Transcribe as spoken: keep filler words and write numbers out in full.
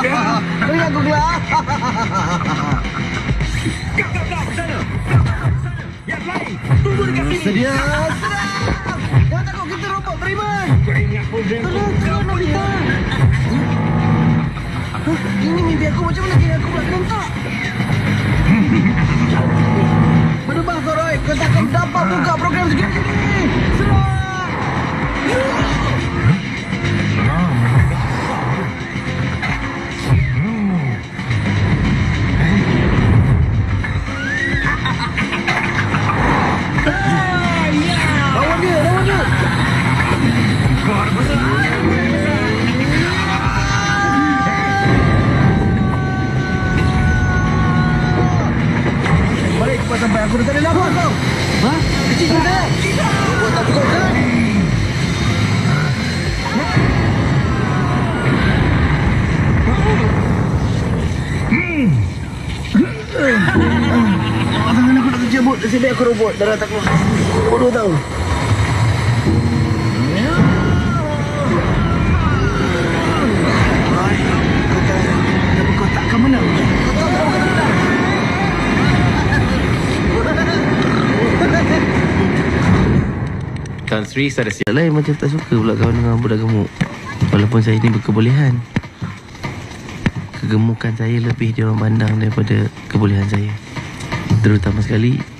Beri aku gelar. Sedia. Jangan takut kita robot beriman. Tolong, tolong Nobita. Ini mimpi aku macam mana kira aku pula kentak. Berdebah kau Roy. Kau takkan dapat buka program segini-gini. Serang. Lawan dia, lawan dia. Balik cepat sampai aku dah tak ada lawan kau. Ha? Kecil juga. Buat tak cukup kan? Tangan aku nak tercabut. Nasib baik aku robot. Darah tak keluar. Bodoh tau. Kenapa kau takkan menang? Tan Sri saya dah siap lain macam tak suka pula kawan dengan budak gemuk. Walaupun saya ni berkebolehan, kegemukan saya lebih diorang pandang daripada kebolehan saya. Terutama sekali